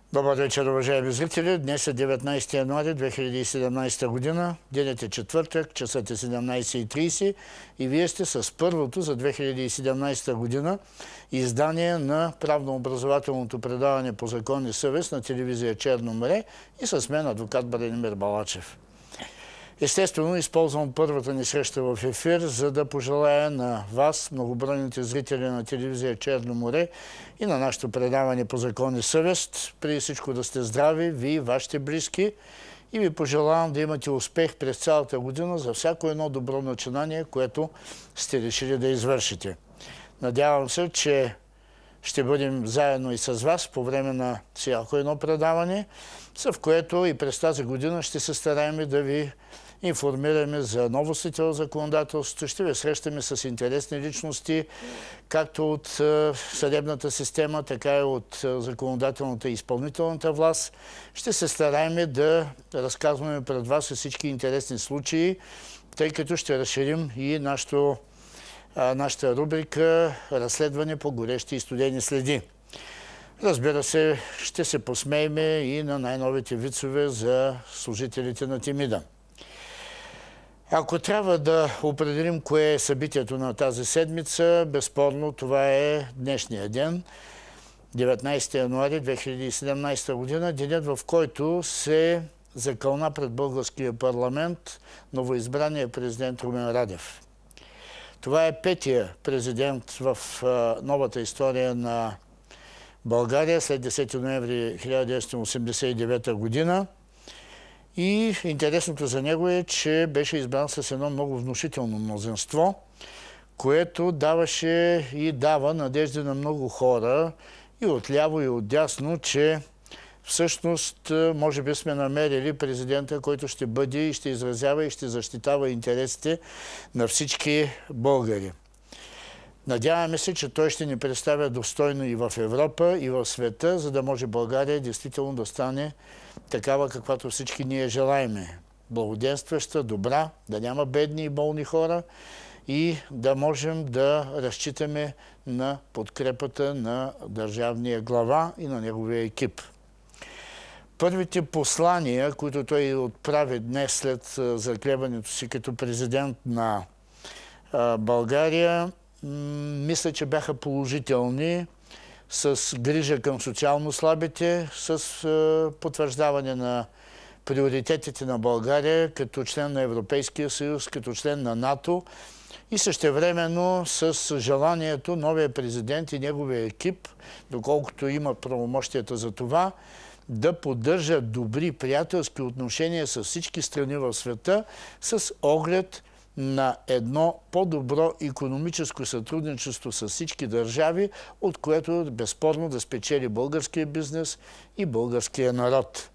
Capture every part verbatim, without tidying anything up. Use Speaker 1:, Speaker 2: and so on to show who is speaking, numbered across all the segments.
Speaker 1: Добър вечер, уважаеми зрители. Днес е деветнайсети януари две хиляди и седемнайсета година. Денят е четвъртък, часът е седемнайсет и трийсет и вие сте с първото за две хиляди и седемнайсета година издание на правно-образователното предаване по закон и съвест на телевизия Черно море и с мен адвокат Бранимир Балачев. Естествено, използвам първата ни среща в ефир, за да пожелая на вас, многобройните зрители на телевизия Черно море и на нашето предаване по закон и съвест, преди всичко да сте здрави, вие и вашите близки, и ви пожелавам да имате успех през цялата година за всяко едно добро начинание, което сте решили да извършите. Надявам се, че ще бъдем заедно и с вас по време на всяко едно предаване, в което и през тази година ще се стараем да ви информираме за новостите в законодателството, ще ви срещаме с интересни личности, както от съдебната система, така и от законодателната и изпълнителната власт. Ще се стараем да разказваме пред вас всички интересни случаи, тъй като ще разширим и нашото, нашата рубрика "Разследване по горещи и студени следи". Разбира се, ще се посмеем и на най-новите вицове за служителите на Темида. Ако трябва да определим кое е събитието на тази седмица, безспорно това е днешния ден, деветнайсети януари две хиляди и седемнайсета година, денят, в който се закълна пред българския парламент новоизбрания президент Румен Радев. Това е петия президент в новата история на България след десети ноември хиляда деветстотин осемдесет и девета година. И интересното за него е, че беше избран с едно много внушително мнозинство, което даваше и дава надежда на много хора и отляво, и отдясно, че всъщност може би сме намерили президента, който ще бъде и ще изразява и ще защитава интересите на всички българи. Надяваме се, че той ще ни представя достойно и в Европа, и в света, за да може България действително да стане такава, каквато всички ние желаеме. Благоденстваща, добра, да няма бедни и болни хора и да можем да разчитаме на подкрепата на държавния глава и на неговия екип. Първите послания, които той отправи днес след заклеването си като президент на България, мисля, че бяха положителни, с грижа към социално слабите, с потвърждаване на приоритетите на България като член на Европейския съюз, като член на НАТО и същевременно с желанието новия президент и неговия екип, доколкото има правомощията за това, да поддържат добри приятелски отношения с всички страни в света с оглед на едно по-добро икономическо сътрудничество с всички държави, от което безспорно да спечели българския бизнес и българския народ.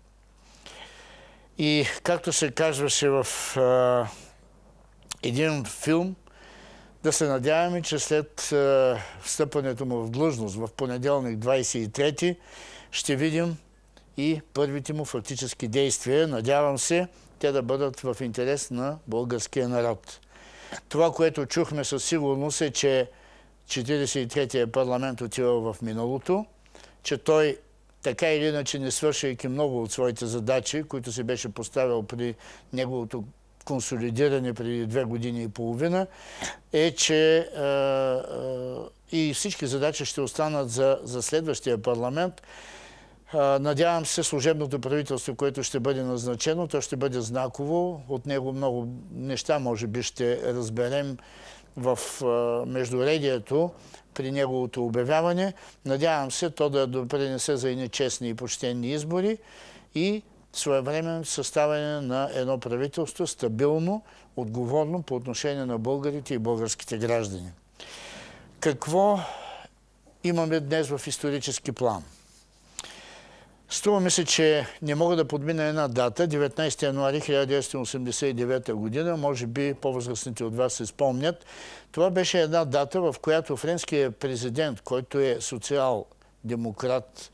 Speaker 1: И както се казваше в а, един филм, да се надяваме, че след а, встъпването му в длъжност в понеделник двайсет и трети ще видим и първите му фактически действия. Надявам се те да бъдат в интерес на българския народ. Това, което чухме със сигурност е, че четирийсет и третия парламент отива в миналото, че той така или иначе не свършайки много от своите задачи, които се беше поставил при неговото консолидиране преди две години и половина, е, че а, а, и всички задачи ще останат за, за следващия парламент. Надявам се служебното правителство, което ще бъде назначено, то ще бъде знаково. От него много неща може би ще разберем в междуредието при неговото обявяване. Надявам се то да допринесе за едни честни и почтени избори и своевременно съставяне на едно правителство стабилно, отговорно по отношение на българите и българските граждани. Какво имаме днес в исторически план? Струва ми се, че не мога да подмина една дата, деветнайсети януари хиляда деветстотин осемдесет и девета година, може би по-възрастните от вас се спомнят. Това беше една дата, в която френският президент, който е социал-демократ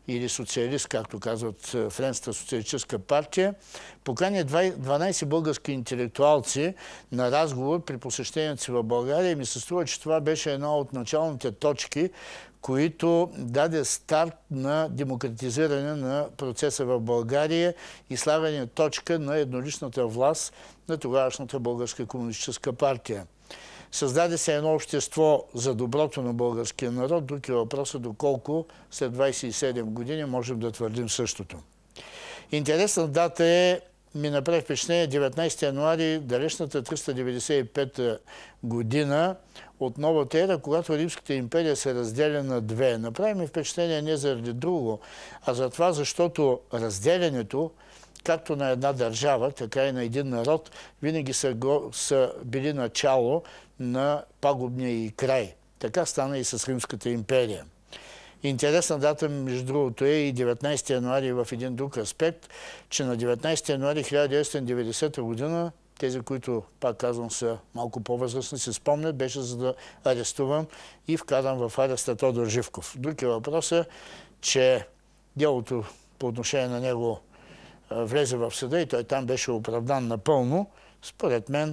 Speaker 1: или социалист, както казват Френската социалистическа партия, покани дванайсет български интелектуалци на разговор при посещението си в България и ми се струва, че това беше една от началните точки, които даде старт на демократизиране на процеса в България и слагане точка на едноличната власт на тогавашната Българска комунистическа партия. Създаде се едно общество за доброто на българския народ. Друг е въпросът доколко след двайсет и седем години можем да твърдим същото. Интересна дата е, ми направи впечатление, деветнайсети януари, далечната триста деветдесет и пета година от новата ера, когато Римската империя се разделя на две. Направи ми впечатление не заради друго, а за това, защото разделянето, както на една държава, така и на един народ, винаги са, го, са били начало на пагубния и край. Така стана и с Римската империя. Интересна дата, между другото, е и деветнайсети януари в един друг аспект, че на деветнайсети януари хиляда деветстотин и деветдесета година, тези, които, пак казвам, са малко по-възрастни, се спомнят, беше за да арестувам и вкарам в ареста Тодор Живков. Друг е въпросът, че делото по отношение на него влезе в съда и той там беше оправдан напълно. Според мен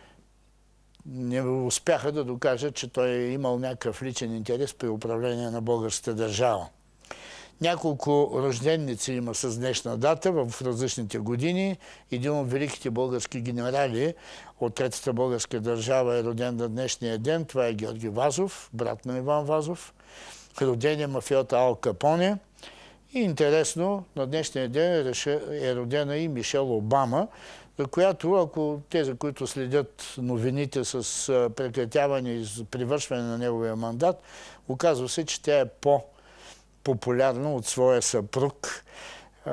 Speaker 1: не успяха да докажат, че той е имал някакъв личен интерес при управление на българската държава. Няколко рожденици има с днешна дата в различните години. Един от великите български генерали от Третата българска държава е роден на днешния ден. Това е Георги Вазов, брат на Иван Вазов. Роден е мафиота Ал Капоне. И интересно, на днешния ден е родена и Мишел Обама, за която, ако тези, които следят новините с прекратяване и привършване на неговия мандат, оказва се, че тя е по-популярна от своя съпруг а,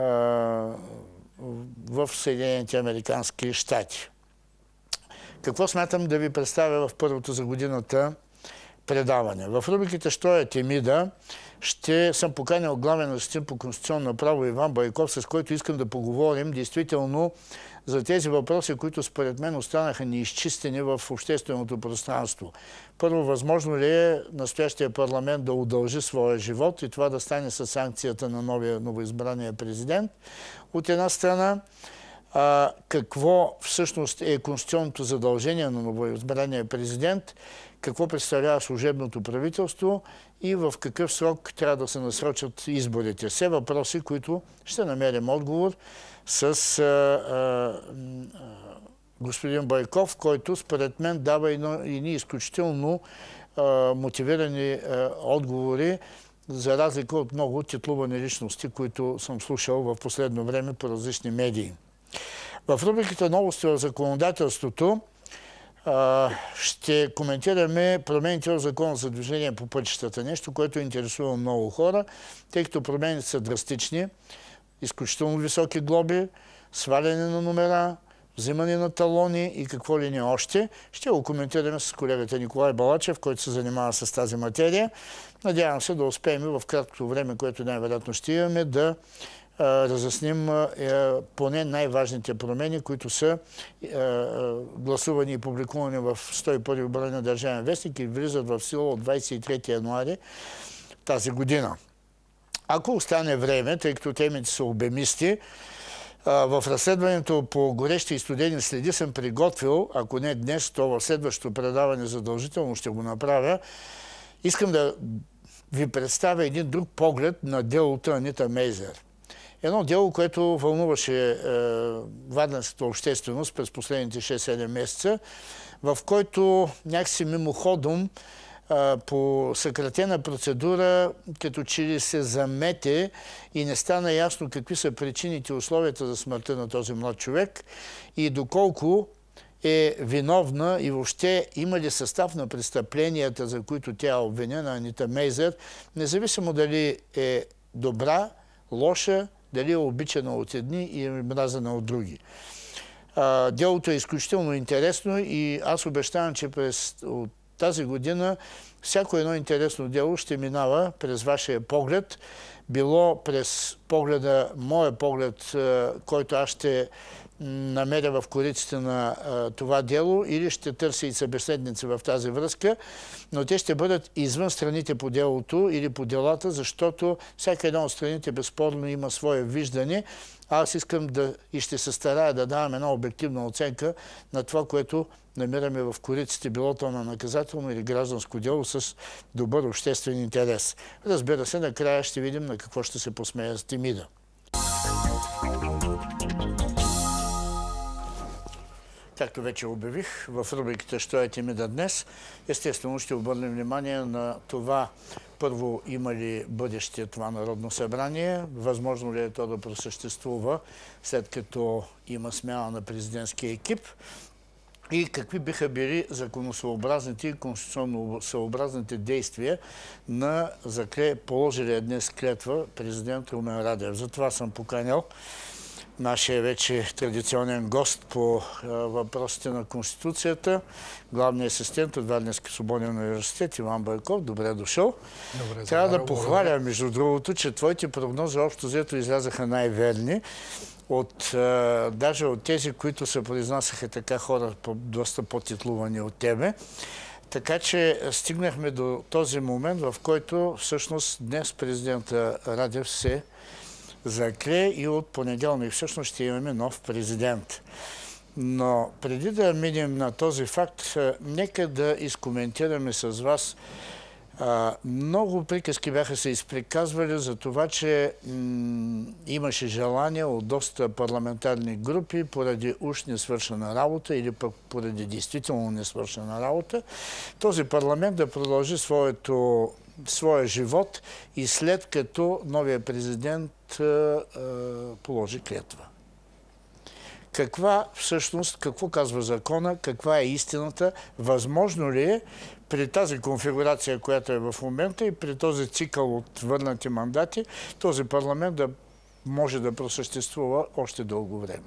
Speaker 1: в Съединените американски щати. Какво смятам да ви представя в първото за годината предаване? В рубриката «Що е Темида» ще съм поканил главен асистент по конституционно право Иван Байков, с който искам да поговорим действително за тези въпроси, които според мен останаха неизчистени в общественото пространство. Първо, възможно ли е настоящия парламент да удължи своя живот и това да стане със санкцията на новия новоизбрания президент? От една страна, а, какво всъщност е конституционното задължение на новоизбрания президент, какво представлява служебното правителство и в какъв срок трябва да се насрочат изборите. Все въпроси, които ще намерим отговор с а, а, господин Байков, който според мен дава едни изключително а, мотивирани а, отговори, за разлика от много титлувани личности, които съм слушал в последно време по различни медии. В рубриката «Новости в законодателството» ще коментираме промените в Закона за движение по пътищата. Нещо, което интересува много хора, тъй като промените са драстични, изключително високи глоби, сваляне на номера, взимане на талони и какво ли не още. Ще го коментираме с колегата Николай Балачев, който се занимава с тази материя. Надявам се да успеем в краткото време, което най-вероятно ще имаме, да разясним поне най-важните промени, които са гласувани и публикувани в сто и първи брой на Държавен вестник и влизат в сила от двайсет и трети януари тази година. Ако остане време, тъй като темите са обемисти, в разследването по горещи и студени следи съм приготвил, ако не днес, то в следващото предаване задължително ще го направя, искам да ви представя един друг поглед на делото Анита Мейзер. Едно дело, което вълнуваше е, варненската общественост през последните шест-седем месеца, в който някакси мимоходом е, по съкратена процедура, като че ли се замете и не стана ясно какви са причините и условията за смъртта на този млад човек и доколко е виновна и въобще има ли състав на престъпленията, за които тя е обвинена, Анита Мейзер, независимо дали е добра, лоша, дали е обичана от едни и е мразена от други. А, делото е изключително интересно и аз обещавам, че през от тази година всяко едно интересно дело ще минава през вашия поглед. Било през погледа, моя поглед, който аз ще намеря в кориците на а, това дело, или ще търси и събеседници в тази връзка, но те ще бъдат извън страните по делото или по делата, защото всяка една от страните безспорно има свое виждане. Аз искам да и ще се старая да давам една обективна оценка на това, което намираме в кориците, било то на наказателно или гражданско дело с добър обществен интерес. Разбира се, накрая ще видим на какво ще се посмея с Темида. Както вече обявих, в рубриката «Що е Темида днес», естествено ще обърнем внимание на това, първо, има ли бъдеще това Народно събрание, възможно ли е то да просъществува, след като има смяна на президентския екип, и какви биха били законосъобразните и конституционно съобразните действия на положилия днес клетва президент Румен Радев. Затова съм поканял нашия вече традиционен гост по въпросите на Конституцията, главният асистент от Варненски свободен университет Иван Байков. Добре дошъл.
Speaker 2: Добре,
Speaker 1: Трябва да похваля, между другото, че твоите прогнози общо взето излязаха най-верни. От, а, даже от тези, които се произнасяха така хора, по, доста по-титлувани от тебе. Така че стигнахме до този момент, в който всъщност днес президента Радев се закрие и от понеделник всъщност ще имаме нов президент. Но преди да минем на този факт, нека да изкоментираме с вас. А, много приказки бяха се изприказвали за това, че имаше желание от доста парламентарни групи поради уж несвършена работа или пък поради действително несвършена работа, този парламент да продължи своето, своя живот и след като новия президент а, а, положи клетва. Каква всъщност, какво казва закона, каква е истината, възможно ли е при тази конфигурация, която е в момента и при този цикъл от върнати мандати, този парламент да може да просъществува още дълго време?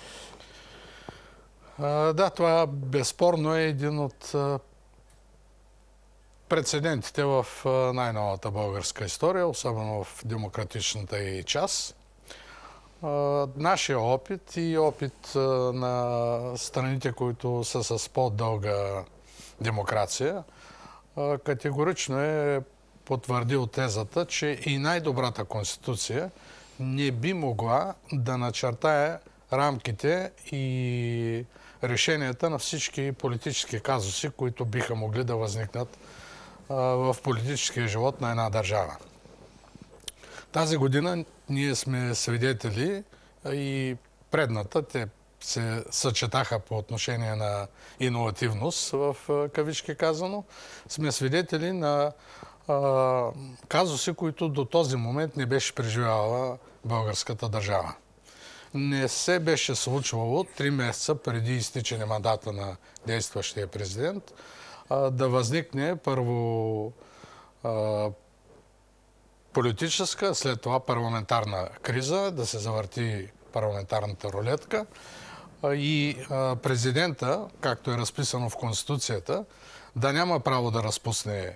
Speaker 2: А, да, това безспорно е един от а, прецедентите в а, най-новата българска история, особено в демократичната и част. Uh, нашия опит и опит uh, на страните, които са с по-дълга демокрация, uh, категорично е потвърдил тезата, че и най-добрата конституция не би могла да начертае рамките и решенията на всички политически казуси, които биха могли да възникнат uh, в политическия живот на една държава. Тази година ние сме свидетели и предната, те се съчетаха по отношение на иновативност, в кавички казано, сме свидетели на а, казуси, които до този момент не беше преживявала българската държава. Не се беше случвало три месеца преди изтичане мандата на действащия президент а, да възникне първо а, политическа, след това парламентарна криза, да се завърти парламентарната рулетка и президента, както е разписано в Конституцията, да няма право да разпусне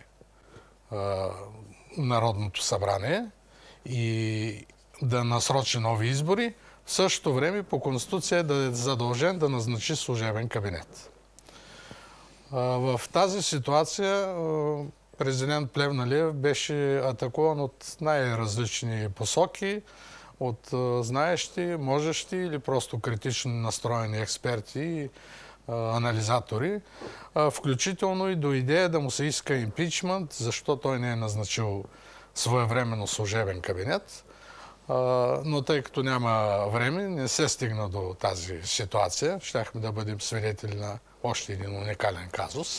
Speaker 2: Народното събрание и да насрочи нови избори, в същото време по Конституция да е задължен да назначи служебен кабинет. В тази ситуация президент Плевнелиев беше атакуван от най-различни посоки, от знаещи, можещи или просто критично настроени експерти и анализатори, включително и до идея да му се иска импичмент, защо той не е назначил своевременно служебен кабинет. Но тъй като няма време, не се стигна до тази ситуация. Щяхме да бъдем свидетели на още един уникален казус.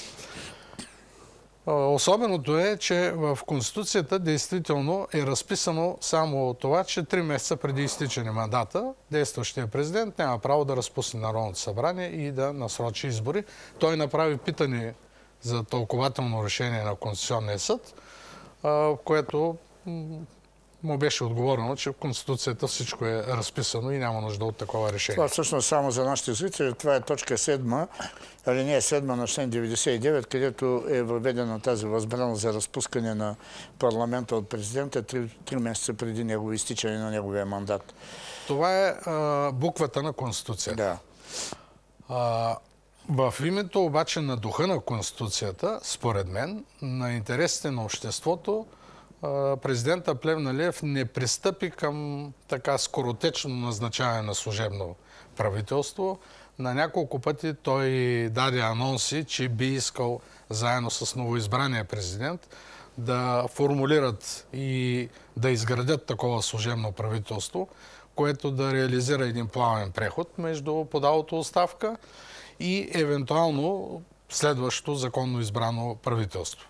Speaker 2: Особеното е, че в Конституцията действително е разписано само това, че три месеца преди изтичане мандата действащия президент няма право да разпусне Народното събрание и да насрочи избори. Той направи питане за тълкователно решение на Конституционния съд, което му беше отговорено, че в Конституцията всичко е разписано и няма нужда от такова решение.
Speaker 1: Това всъщност само за нашите зрители, това е точка седма, алинея седма на член деветдесет и девет, където е въведена тази възбрана за разпускане на парламента от президента три, три месеца преди негово изтичане на неговия мандат.
Speaker 2: Това е а, буквата на Конституцията.
Speaker 1: Да.
Speaker 2: А, в името обаче на духа на Конституцията, според мен, на интересите на обществото, президента Плевнелиев не пристъпи към така скоротечно назначаване на служебно правителство. На няколко пъти той даде анонси, че би искал заедно с новоизбрания президент да формулират и да изградят такова служебно правителство, което да реализира един плавен преход между подалото оставка и евентуално следващото законно избрано правителство.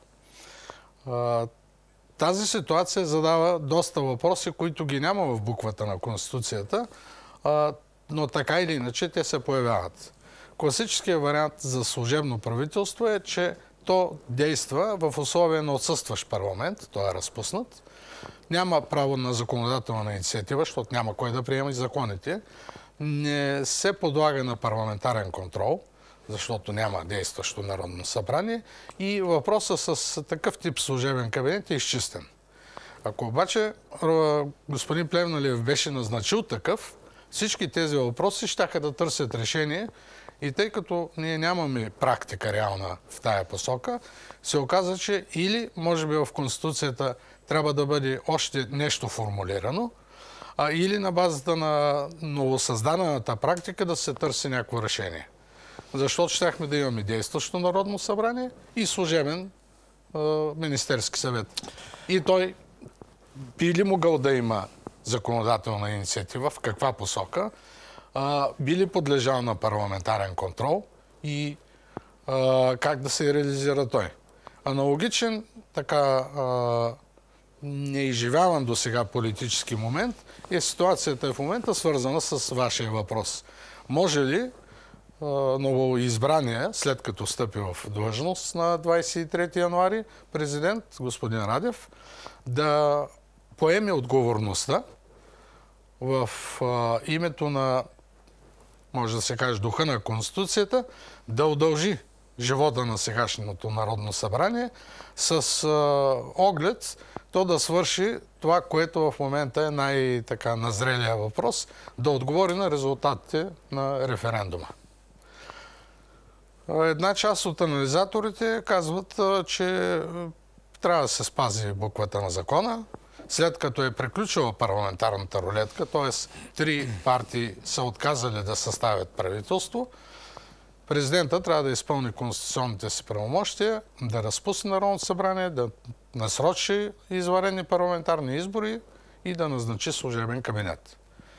Speaker 2: Тази ситуация задава доста въпроси, които ги няма в буквата на Конституцията, но така или иначе те се появяват. Класическият вариант за служебно правителство е, че то действа в условия на отсъстващ парламент, той е разпуснат, няма право на законодателна инициатива, защото няма кой да приема и законите, не се подлага на парламентарен контрол, защото няма действащо Народно събрание и въпросът с такъв тип служебен кабинет е изчистен. Ако обаче господин Плевнелиев беше назначил такъв, всички тези въпроси щяха да търсят решение и тъй като ние нямаме практика реална в тая посока, се оказа, че или може би в Конституцията трябва да бъде още нещо формулирано, а или на базата на новосъздадената практика да се търси някакво решение. Защото щяхме да имаме действащо Народно събрание и служебен е, Министерски съвет. И той би ли могъл да има законодателна инициатива, в каква посока, е, би ли подлежал на парламентарен контрол и е, как да се реализира той. Аналогичен, така е, неизживяван до сега политически момент е ситуацията в момента свързана с вашия въпрос. Може ли новоизбрания, след като стъпи в длъжност на двадесет и трети януари, президент господин Радев, да поеме отговорността в а, името на, може да се каже, духа на Конституцията, да удължи живота на сегашното Народно събрание с а, оглед то да свърши това, което в момента е най-така назрелия въпрос, да отговори на резултатите на референдума. Една част от анализаторите казват, че трябва да се спази буквата на закона. След като е приключила парламентарната рулетка, т.е. три партии са отказали да съставят правителство, президента трябва да изпълни конституционните си правомощия, да разпусне Народното събрание, да насрочи извънредни парламентарни избори и да назначи служебен кабинет.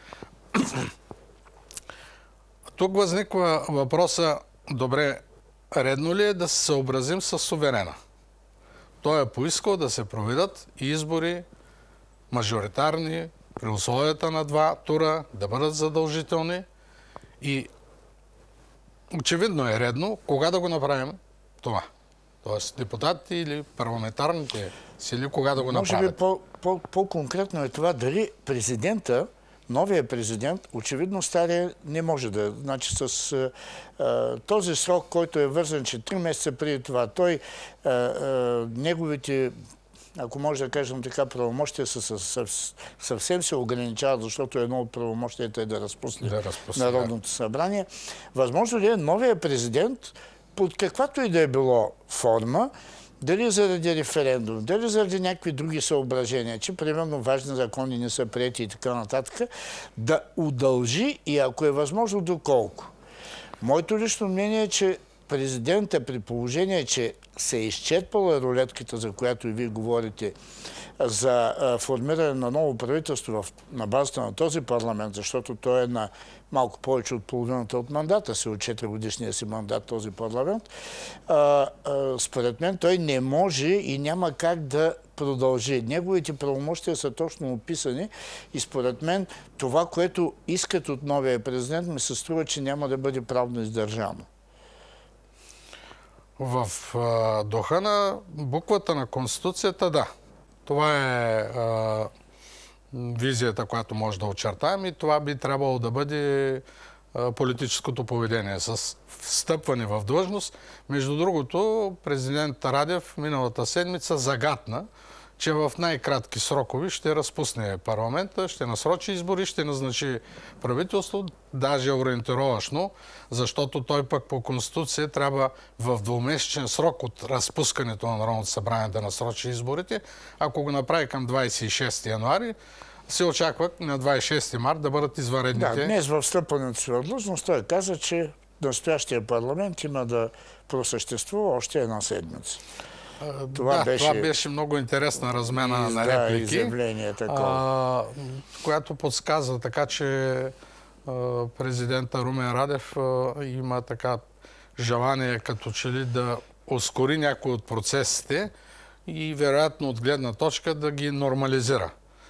Speaker 2: Тук възниква въпроса: добре, редно ли е да се съобразим с суверена? Той е поискал да се проведат избори мажоритарни, при условията на два тура, да бъдат задължителни и очевидно е редно кога да го направим това. Тоест депутатите или парламентарните сили кога да го направят.
Speaker 1: Може би по, по, по-конкретно е това дали президента, новия президент, очевидно стария не може да. Значи с а, този срок, който е вързан, че три месеца преди това, той а, а, неговите, ако може да кажем така, правомощия са съвсем се ограничават, защото едно от правомощията е да разпусне, да разпусне Народното да. събрание. Възможно ли е новия президент, под каквато и да е било форма, дали заради референдум, дали заради някакви други съображения, че примерно важни закони не са приети и така нататък, да удължи и ако е възможно доколко. Моето лично мнение е, че президента при положение, че се е изчерпала рулетката, за която и вие говорите, за а, формиране на ново правителство в, на базата на този парламент, защото той е на малко повече от половината от мандата си, от четиригодишния си мандат този парламент, а, а, според мен той не може и няма как да продължи. Неговите правомощия са точно описани и според мен това, което искат от новия президент, ми се струва, че няма да бъде правно издържано.
Speaker 2: В а, духа на буквата на Конституцията, да. Това е а, визията, която може да очертаем, и това би трябвало да бъде политическото поведение с встъпване в длъжност. Между другото, президент Радев миналата седмица загатна, че в най-кратки срокови ще разпусне парламента, ще насрочи избори, ще назначи правителство, даже ориентировъчно, защото той пък по Конституция трябва в двумесечен срок от разпускането на Народното събрание да насрочи изборите. Ако го направи към двадесет и шести януари, се очаква на двадесет и шести март да бъдат извънредните.
Speaker 1: Да, днес в встъпването си в длъжност той каза, че настоящия парламент има да просъществува още една седмица.
Speaker 2: Това, да, беше... това беше много интересна размена и, на реплики,
Speaker 1: да,
Speaker 2: а, която подсказва така, че а, президента Румен Радев а, има така желание като че ли да ускори някои от процесите и вероятно от гледна точка да ги нормализира.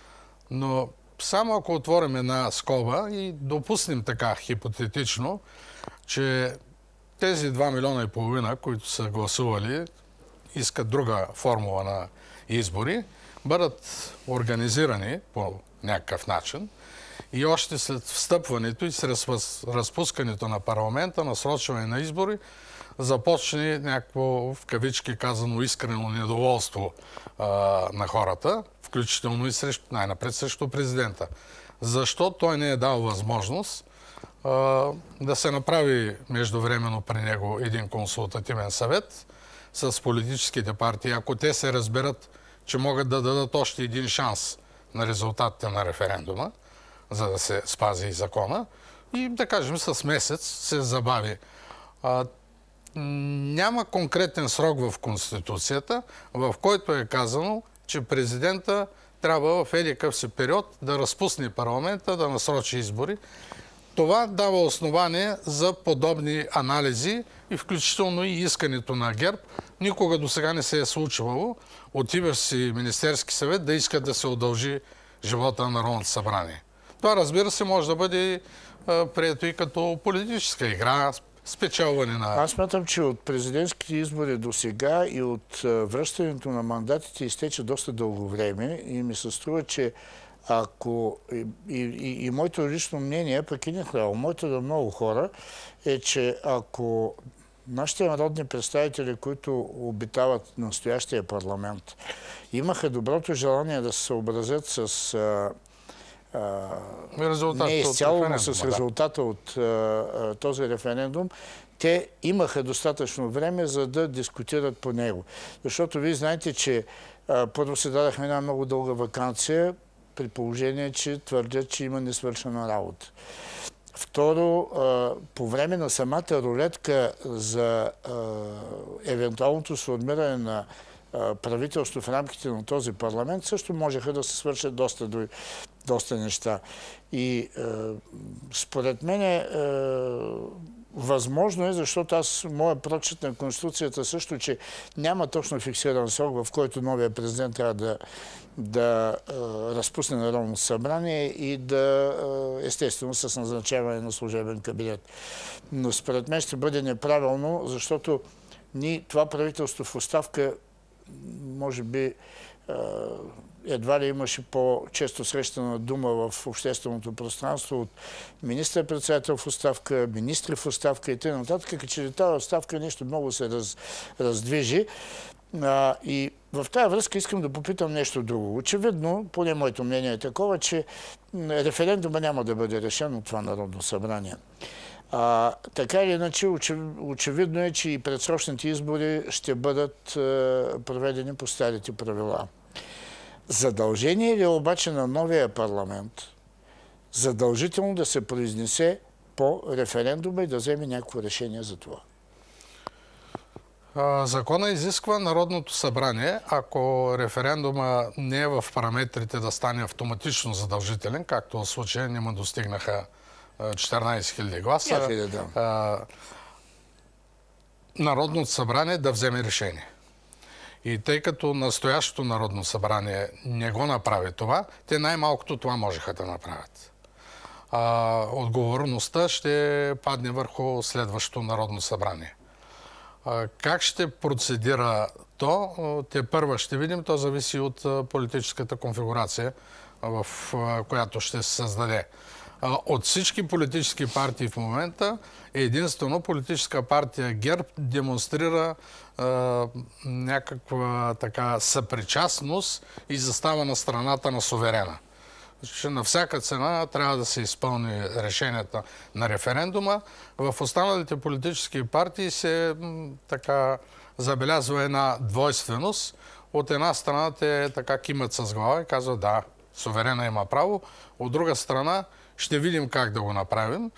Speaker 2: Но само ако отворим една скоба и допуснем така хипотетично, че тези два милиона и половина, които са гласували, искат друга формула на избори, бъдат организирани по някакъв начин и още след встъпването и след разпускането на парламента, насрочване на избори, започне някакво, в кавички казано, искрено недоволство а, на хората, включително и срещу, най-напред срещу президента. Защо той не е дал възможност а, да се направи междувременно при него един консултативен съвет с политическите партии, ако те се разберат, че могат да дадат още един шанс на резултатите на референдума, за да се спази и закона, и да кажем с месец се забави. А, няма конкретен срок в Конституцията, в който е казано, че президента трябва в едикъв си период да разпусне парламента, да насрочи избори. Това дава основание за подобни анализи и включително и искането на ГЕРБ. Никога до сега не се е случвало отиващ си Министерски съвет да иска да се удължи живота на Народното събрание. Това, разбира се, може да бъде а, прието и като политическа игра, спечелване на...
Speaker 1: Аз смятам, че от президентските избори до сега и от връщането на мандатите изтече доста дълго време и ми се струва, че ако... И, и, и моето лично мнение, пък и не хляво, моето да много хора, е, че ако нашите народни представители, които обитават настоящия парламент, имаха доброто желание да се съобразят с... А, не изцяло, но с резултата от а, този референдум, те имаха достатъчно време, за да дискутират по него. Защото вие знаете, че а, първо се дадахме една много дълга ваканция, при положение, че твърдят, че има несвършена работа. Второ, а, по време на самата рулетка за а, евентуалното сформиране на правителство в рамките на този парламент, също можеха да се свършат доста, доста неща. И е, според мен е, възможно е, защото аз, моя прочит на Конституцията също, че няма точно фиксиран срок, в който новия президент трябва да, да е, разпусне Народното събрание и да, е, естествено, с назначаване на служебен кабинет. Но според мен ще бъде неправилно, защото ни, това правителство в оставка може би едва ли имаше по-често срещана дума в общественото пространство от министър-председател в оставка, министри в оставка и т.н. Като че ли тази оставка нещо много се раз, раздвижи. А, и в тази връзка искам да попитам нещо друго. Очевидно, поне моето мнение е такова, че референдума няма да бъде решен от това Народно събрание. А, така или иначе, очевидно е, че и предсрочните избори ще бъдат а, проведени по старите правила. Задължение ли е обаче на новия парламент задължително да се произнесе по референдума и да вземе някакво решение за това?
Speaker 2: Закона изисква Народното събрание, ако референдума не е в параметрите да стане автоматично задължителен, както в случая не му достигнаха четиринадесет хиляди гласа,
Speaker 1: да.
Speaker 2: Народното събрание да вземе решение. И тъй като настоящото Народно събрание не го направи това, те най-малкото това можеха да направят. А, отговорността ще падне върху следващото Народно събрание. А, как ще процедира то? Те първа ще видим. То зависи от политическата конфигурация в която ще се създаде. От всички политически партии в момента единствено политическа партия ГЕРБ демонстрира е, някаква така съпричастност и застава на страната на суверена. Че на всяка цена трябва да се изпълни решенията на референдума. В останалите политически партии се така забелязва една двойственост. От една страна те така кимат с глава и казват да, суверена има право. От друга страна ще видим как да го направим.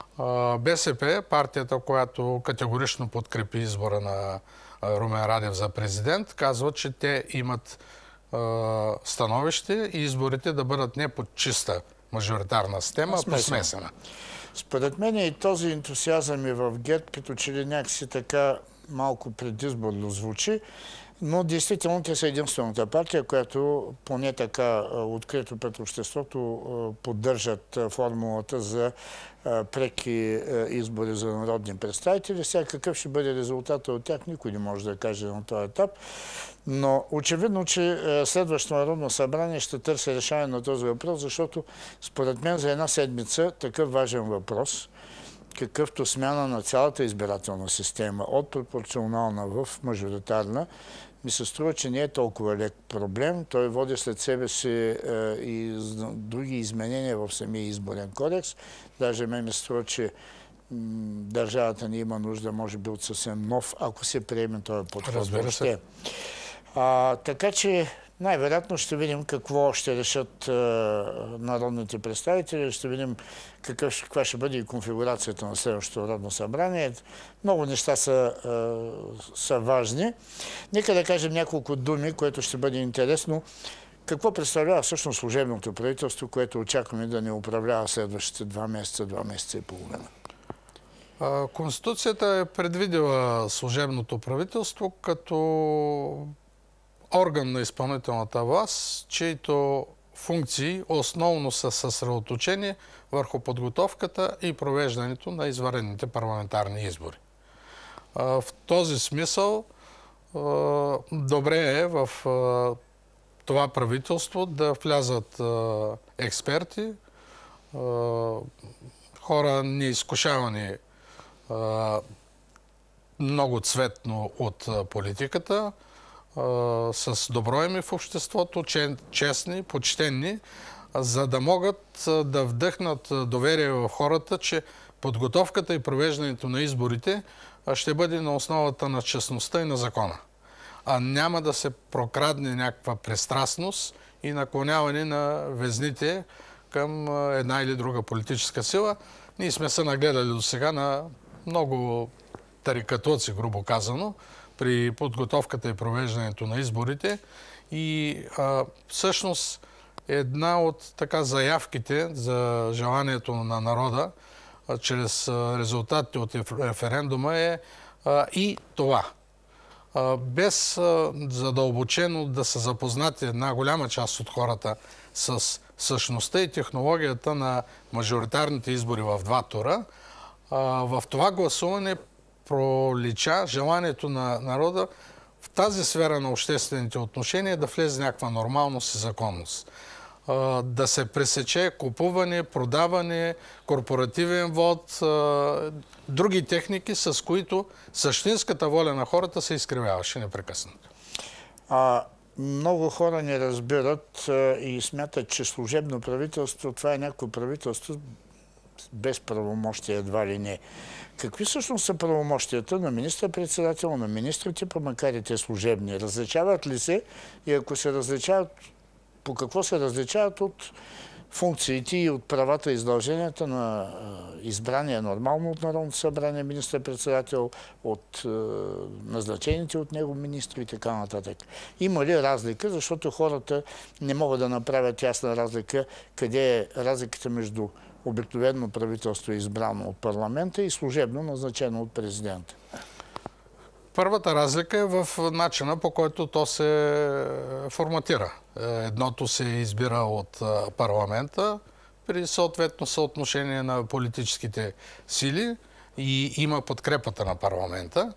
Speaker 2: БСП, партията, която категорично подкрепи избора на Румен Радев за президент, казва, че те имат становище и изборите да бъдат не под чиста мажоритарна система, а по смесена.
Speaker 1: Според мен и този ентусиазъм и в ГЕРБ, като че ли някакси така малко предизборно звучи, но действително те са единствената партия, която поне така открито пред обществото поддържат формулата за преки избори за народни представители. Сега какъв ще бъде резултата от тях, никой не може да каже на този етап. Но очевидно, че следващото Народно събрание ще търси решение на този въпрос, защото според мен за една седмица такъв важен въпрос, какъвто смяна на цялата избирателна система от пропорционална в мажоритарна, ми се струва, че не е толкова лек проблем. Той води след себе си е, и други изменения в самия изборен кодекс. Даже ме ми се струва, че държавата не има нужда, може би, от съвсем нов, ако се приеме този подход.
Speaker 2: Разбира се.
Speaker 1: А, така че най-вероятно ще видим какво ще решат а, народните представители, ще видим какъв, каква ще бъде и конфигурацията на следващото Народно събрание. Много неща са, а, са важни. Нека да кажем няколко думи, което ще бъде интересно. Какво представлява всъщност служебното правителство, което очакваме да не управлява следващите два месеца, два месеца и половина?
Speaker 2: Конституцията е предвидила служебното правителство като орган на изпълнителната власт, чието функции основно са съсредоточени върху подготовката и провеждането на извънредните парламентарни избори. В този смисъл добре е в това правителство да влязат експерти, хора неизкушавани много цветно от политиката, с добро име в обществото, честни, почтенни, за да могат да вдъхнат доверие в хората, че подготовката и провеждането на изборите ще бъде на основата на честността и на закона. А няма да се прокрадне някаква пристрастност и наклоняване на везните към една или друга политическа сила. Ние сме се нагледали до сега на много тарикатлъци, грубо казано, при подготовката и провеждането на изборите. И а, всъщност една от така заявките за желанието на народа а, чрез а, резултатите от референдума е а, и това. А, без а, задълбочено да са запознати една голяма част от хората с същността и технологията на мажоритарните избори в два тура, а, в това гласуване пролича желанието на народа в тази сфера на обществените отношения да влезе някаква нормалност и законност. Да се пресече купуване, продаване, корпоративен вод, други техники, с които същинската воля на хората се изкривяваше непрекъснато.
Speaker 1: А, много хора не разбират и смятат, че служебно правителство, това е някакво правителство без правомощия, едва ли не. Какви всъщност са правомощията на министър-председател, на министрите, па макар и те служебни? Различават ли се? И ако се различават, по какво се различават от функциите и от правата и задълженията на избрания нормално от Народното събрание министър-председател, от назначените от него министри и така нататък? Има ли разлика? Защото хората не могат да направят ясна разлика къде е разликата между обикновено правителство, избрано от парламента, и служебно назначено от президента.
Speaker 2: Първата разлика е в начина, по който то се форматира. Едното се избира от парламента при съответно съотношение на политическите сили и има подкрепата на парламента.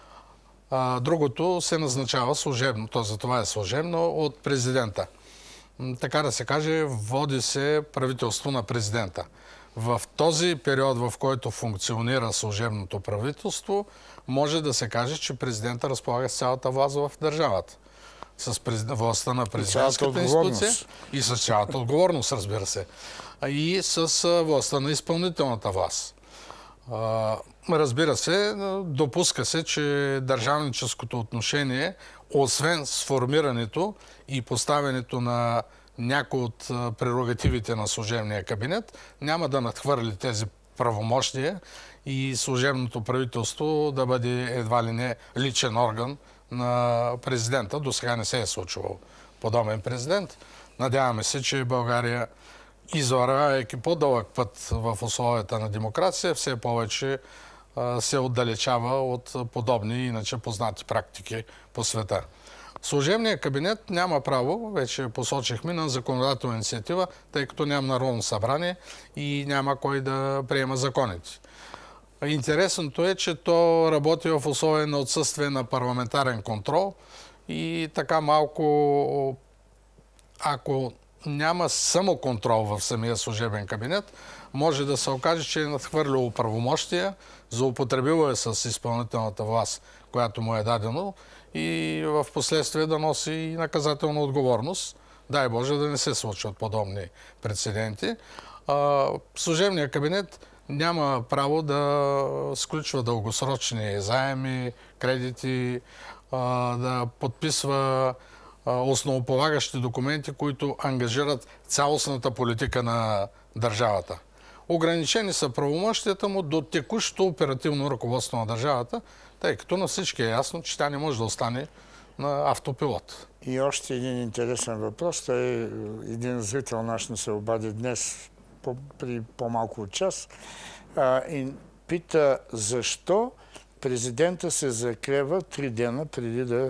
Speaker 2: А другото се назначава служебно, то за това е служебно, от президента. така да се каже, води се правителство на президента. В този период, в който функционира служебното правителство, може да се каже, че президента разполага с цялата власт в държавата. С властта на президентската институция и с цялата отговорност, разбира се. И с властта на изпълнителната власт. Разбира се, допуска се, че държавническото отношение, освен сформирането и поставянето на някои от прерогативите на служебния кабинет, няма да надхвърли тези правомощия и служебното правителство да бъде едва ли не личен орган на президента. До сега не се е случвал подобен президент. Надяваме се, че България, извървявайки по-дълъг път в условията на демокрация, все повече се отдалечава от подобни, иначе познати практики по света. Служебният кабинет няма право, вече посочихме, на законодателна инициатива, тъй като няма Народно събрание и няма кой да приема законите. Интересното е, че то работи в условия на отсъствие на парламентарен контрол и така малко, ако няма самоконтрол в самия служебен кабинет, може да се окаже, че е надхвърлило правомощия, злоупотребило е с изпълнителната власт, която му е дадено, и в последствие да носи и наказателна отговорност. Дай Боже да не се случват подобни прецеденти. Служебният кабинет няма право да сключва дългосрочни заеми, кредити, да подписва основополагащи документи, които ангажират цялостната политика на държавата. Ограничени са правомощията му до текущо оперативно ръководство на държавата, тъй като на всички е ясно, че тя не може да остане на автопилот.
Speaker 1: И още един интересен въпрос. Той един зрител наш не се обади днес по, при по-малко от час а, и пита защо президента се закрева три дена преди да,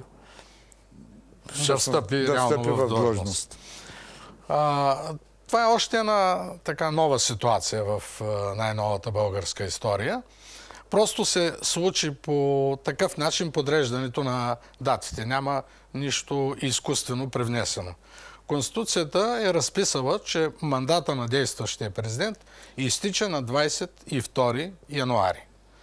Speaker 2: да встъпи,
Speaker 1: да встъпи в
Speaker 2: длъжност.
Speaker 1: длъжност.
Speaker 2: А, това е още една така нова ситуация в най-новата българска история. Просто се случи по такъв начин подреждането на датите. Няма нищо изкуствено привнесено. Конституцията е разписала, че мандата на действащия президент изтича на двадесет и втори януари.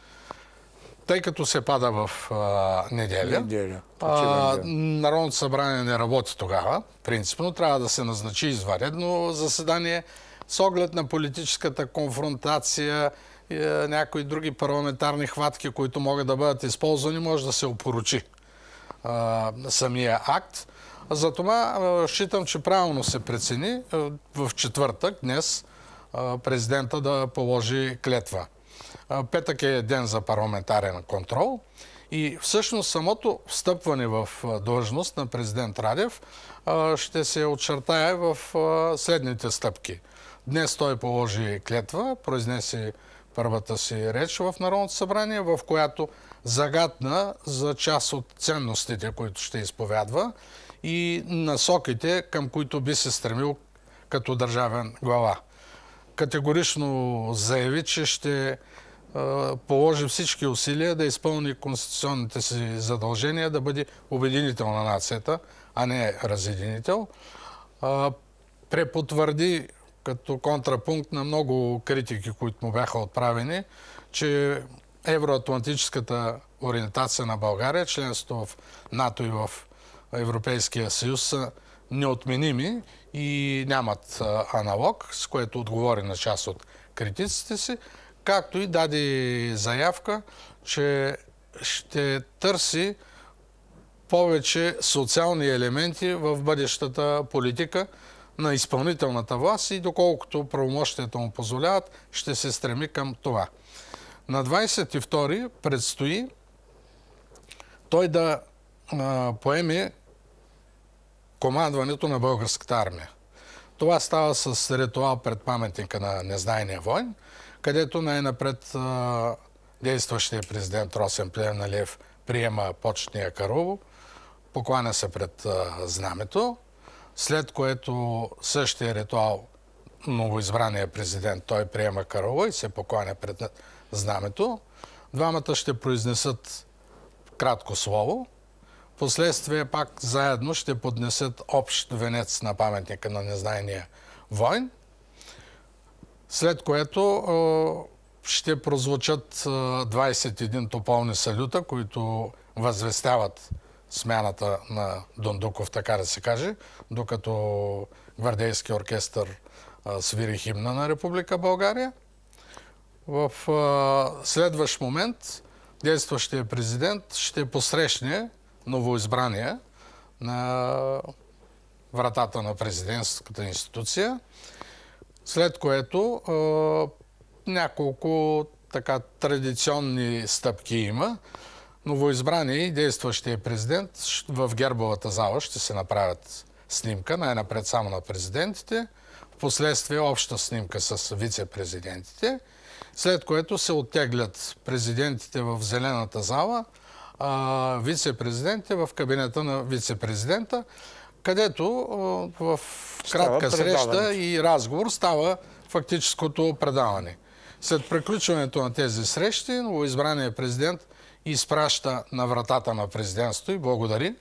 Speaker 2: Тъй като се пада в а, неделя,
Speaker 1: неделя.
Speaker 2: А, Народното събрание не работи тогава. Принципно трябва да се назначи извънредно заседание с оглед на политическата конфронтация, и, а, някои други парламентарни хватки, които могат да бъдат използвани, може да се опорочи а, самия акт. Затова а, считам, че правилно се прецени а, в четвъртък, днес, а, президента да положи клетва. Петък е ден за парламентарен контрол и всъщност самото встъпване в длъжност на президент Радев ще се очертае в следните стъпки. Днес той положи клетва, произнесе първата си реч в Народното събрание, в която загатна за част от ценностите, които ще изповядва и насоките, към които би се стремил като държавен глава. Категорично заяви, че ще положи всички усилия да изпълни конституционните си задължения, да бъде обединител на нацията, а не разединител. Препотвърди като контрапункт на много критики, които му бяха отправени, че евроатлантическата ориентация на България, членството в НАТО и в Европейския съюз са неотменими и нямат аналог, с което отговори на част от критиците си, както и даде заявка, че ще търси повече социални елементи в бъдещата политика на изпълнителната власт и доколкото правомощията му позволяват, ще се стреми към това. На двадесет и втори предстои той да а, поеме командването на българската армия. Това става с ритуал пред паметника на незнайния войн, където най-напред действащия президент Росен Плевнелиев приема почетния караул, покланя се пред а, знамето, след което същия ритуал новоизбрания президент, той приема караула и се покланя пред знамето. Двамата ще произнесат кратко слово, Последствие пак заедно ще поднесат общ венец на паметника на незнайния войн, след което ще прозвучат двайсет и един тополни салюта, които възвестяват смяната на Дондуков, така да се каже, докато гвардейски оркестър свири химна на Република България. В следващ момент действащия президент ще посрещне новоизбрания на вратата на президентската институция, след което е, няколко така традиционни стъпки има. Новоизбрания и действащия президент в гербовата зала ще се направят снимка, най-напред само на президентите, в последствие обща снимка с вице-президентите, след което се оттеглят президентите в зелената зала, а вице-президентите в кабинета на вице-президента, където в кратка среща и разговор става фактическото предаване. След приключването на тези срещи, новоизбраният президент изпраща на вратата на президентството и благодари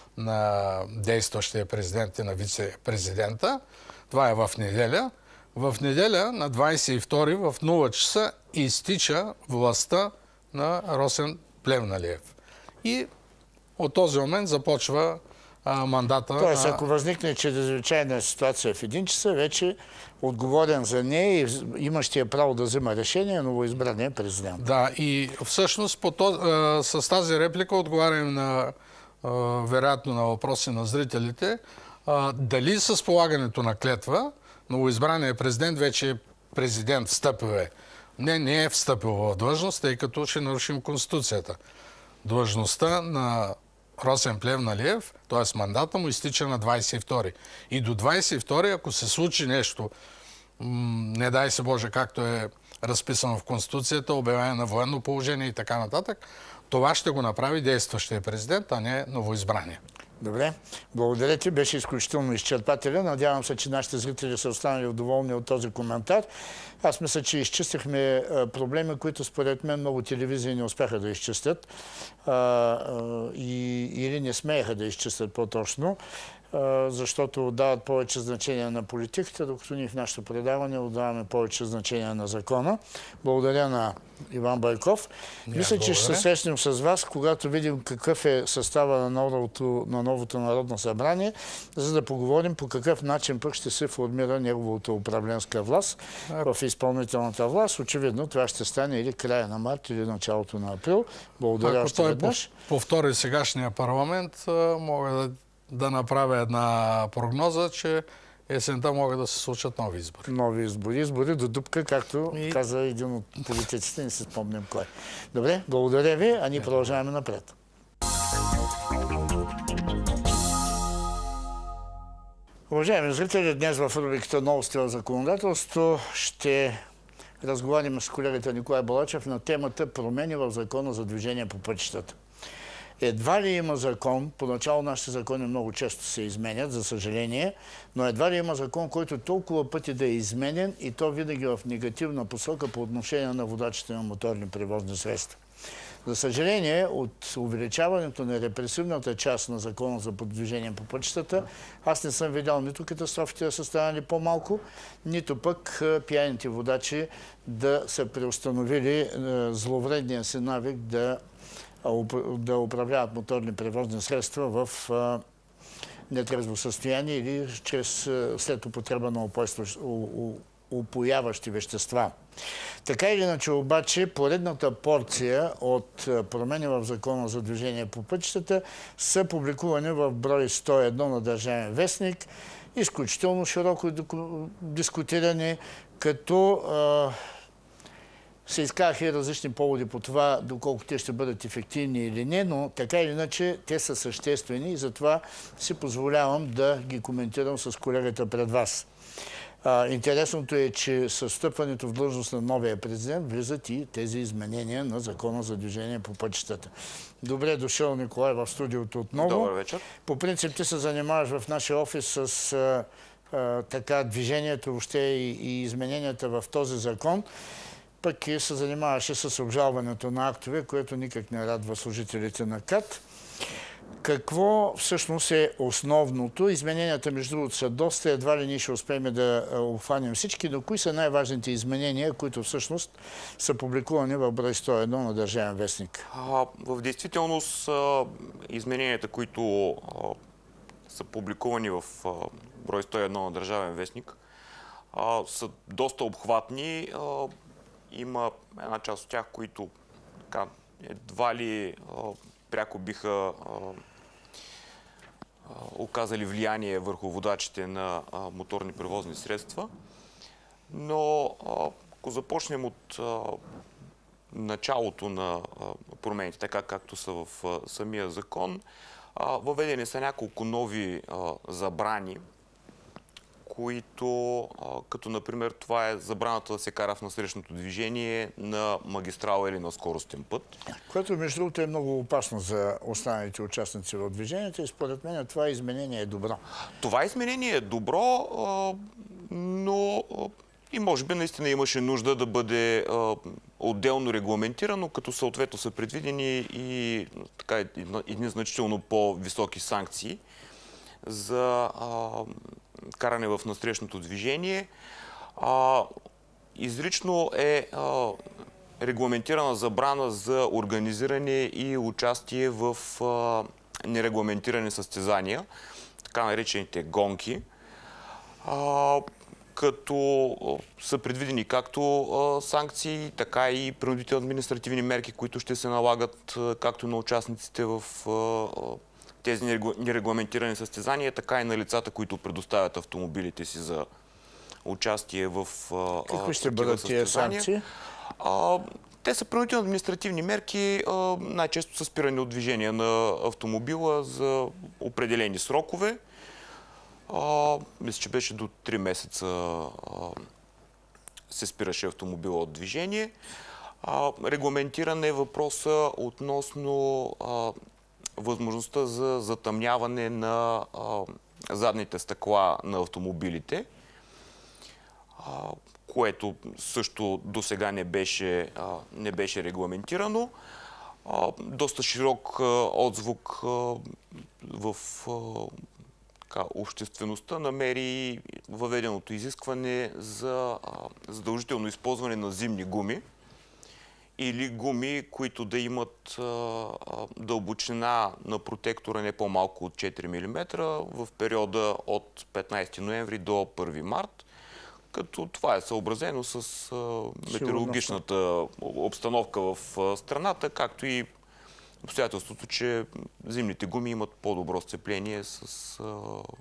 Speaker 2: на действащия президент и на вице-президента. Това е в неделя. В неделя на двайсет и втори в нула часа изтича властта на Росен Плевнелиев. И от този момент започва а, мандата.
Speaker 1: Тоест,
Speaker 2: на...
Speaker 1: ако възникне чрезвичайна ситуация в един часа, вече отговорен за нея и имащия право да взема решение новоизбрания президент.
Speaker 2: Да, и всъщност по то, а, с тази реплика отговарям на а, вероятно на въпроси на зрителите. А, дали с полагането на клетва новоизбраният президент вече е президент, встъпил е. Не, не е встъпил в длъжност, тъй като ще нарушим Конституцията. Длъжността на Росен Плевнелиев, т.е. мандата му, изтича на двайсет и втори. И до двайсет и втори, ако се случи нещо, не дай се Боже, както е разписано в Конституцията, обявяване на военно положение и така нататък, това ще го направи действащия президент, а не новоизбрания.
Speaker 1: Добре, благодаря ти. Беше изключително изчерпателен. Надявам се, че нашите зрители са останали доволни от този коментар. Аз мисля, че изчистихме проблеми, които според мен много телевизии не успяха да изчистят а, а, и, или не смееха да изчистят по-точно, защото отдават повече значение на политиката, докато ние в нашето предаване отдаваме повече значение на закона. Благодаря на Иван Байков. Yeah, Мисля, че ще се срещнем с вас, когато видим какъв е състава на новото, на новото Народно събрание, за да поговорим по какъв начин пък ще се формира неговата управленска власт yeah. в изпълнителната власт. Очевидно това ще стане или края на март, или началото на април. Благодаря
Speaker 2: Ако
Speaker 1: още веднъж.
Speaker 2: Ако той повтори сегашния парламент, мога да да направя една прогноза, че есента могат да се случат нови избори.
Speaker 1: Нови избори. Избори до дупка, както и... каза един от политиците, не се спомням кой. Добре, благодаря ви, а ние продължаваме напред. Уважаеми зрители, днес в рубриката Новости в законодателство ще разговаряме с колегата Николай Балачев на темата промени в закона за движение по пътищата. Едва ли има закон, поначало нашите закони много често се изменят, за съжаление, но едва ли има закон, който толкова пъти да е изменен и то винаги в негативна посока по отношение на водачите на моторни превозни средства. За съжаление, от увеличаването на репресивната част на закона за движение по пътищата, аз не съм видял нито катастрофите да са станали по-малко, нито пък пияните водачи да са преустановили зловредния си навик да да управляват моторни превозни средства в а, нетрезво състояние или чрез, след употреба на упояващи вещества. Така или иначе обаче, поредната порция от промени в закона за движение по пътищата са публикувани в брой сто и едно на Държавен вестник, изключително широко дискутирани, като а, се изказаха и различни поводи по това, доколко те ще бъдат ефективни или не, но така или иначе те са съществени и затова си позволявам да ги коментирам с колегата пред вас. А, интересното е, че с встъпването в длъжност на новия президент влизат и тези изменения на закона за движение по пътищата. Добре дошъл, Николай, в студиото отново.
Speaker 3: Добър вечер.
Speaker 1: По принцип ти се занимаваш в нашия офис с а, а, така движението въобще и, и измененията в този закон. Пък и се занимаваше с обжалването на актове, което никак не радва служителите на КАТ. какво всъщност е основното? Измененията, между другото, са доста, едва ли ние ще успеем да обхванем всички, но кои са най-важните изменения, които всъщност са публикувани в брой сто и едно на Държавен вестник?
Speaker 3: А, в действителност а, измененията, които а, са публикувани в а, брой сто и едно на Държавен вестник, а, са доста обхватни. А, има една част от тях, които така, едва ли а, пряко биха а, а, оказали влияние върху водачите на а, моторни превозни средства. Но а, ако започнем от а, началото на а, промените, така както са в а, самия закон, а, въведени са няколко нови а, забрани, които, а, като например това е забраната да се кара в насрещното движение на магистрала или на скоростен път.
Speaker 1: Което между другото е много опасно за останалите участници в движението и според мен това изменение е добро.
Speaker 3: Това изменение е добро, а, но а, и може би наистина имаше нужда да бъде а, отделно регламентирано, като съответно са предвидени и така, едни значително по-високи санкции за а, каране в насрещното движение. А, изрично е а, регламентирана забрана за организиране и участие в а, нерегламентирани състезания, така наречените гонки, а, като са предвидени както а, санкции, така и принудителни административни мерки, които ще се налагат а, както на участниците в а, тези нерегламентирани състезания, така и на лицата, които предоставят автомобилите си за участие в а,
Speaker 1: Какви ще бъдат тия санкции?
Speaker 3: А, те са принудителни административни мерки, а, най-често са спиране от движение на автомобила за определени срокове. А, мисля, че беше до три месеца а, се спираше автомобила от движение. А, регламентиране е въпроса относно а, възможността за затъмняване на а, задните стъкла на автомобилите, а, което също досега не беше, а, не беше регламентирано. А, доста широк а, отзвук а, в а, така, обществеността намери въведеното изискване за а, задължително използване на зимни гуми или гуми, които да имат а, дълбочина на протектора не по-малко от четири милиметра в периода от петнайсети ноември до първи март, като това е съобразено с а, метеорологичната обстановка в а, страната, както и обстоятелството, че зимните гуми имат по-добро сцепление с а,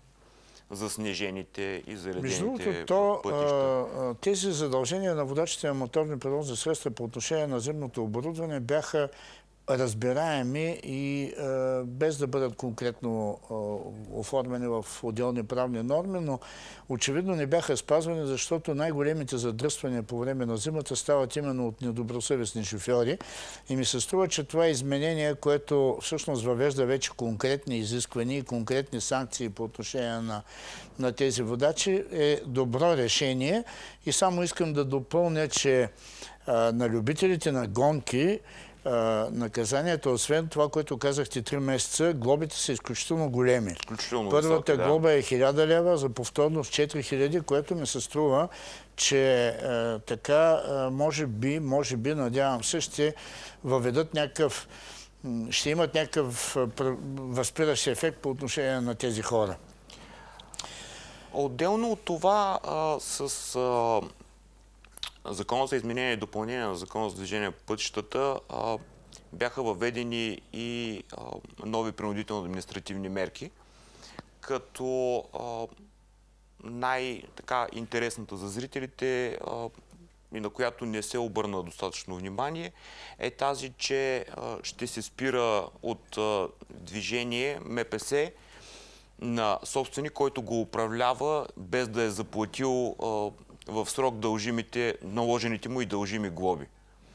Speaker 3: заснежените и заледените пътища.
Speaker 1: Тези задължения на водачите на моторни превозни средства по отношение на зимното оборудване бяха разбираеми и е, без да бъдат конкретно е, оформени в отделни правни норми, но очевидно не бяха спазвани, защото най-големите задръствания по време на зимата стават именно от недобросъвестни шофьори. И ми се струва, че това изменение, което всъщност въвежда вече конкретни изисквания и конкретни санкции по отношение на, на тези водачи, е добро решение. И само искам да допълня, че а, на любителите на гонки наказанията, освен това, което казахте три месеца, глобите са изключително големи.
Speaker 3: Изключително
Speaker 1: Първата
Speaker 3: високи,
Speaker 1: глоба е хиляда лева, за повторност четири хиляди, което ми се струва, че е, така, е, може би, може би, надявам се, ще въведат някакъв, ще имат някакъв възпиращ ефект по отношение на тези хора.
Speaker 3: Отделно от това, а, с а, Закона за изменение и допълнение на Закона за движение по пътищата а, бяха въведени и а, нови принудителни административни мерки, като а, най-интересната за зрителите а, и на която не се обърна достатъчно внимание, е тази, че а, ще се спира от а, движение М П С на собственик, който го управлява без да е заплатил а, в срок дължимите, наложените му и дължими глоби.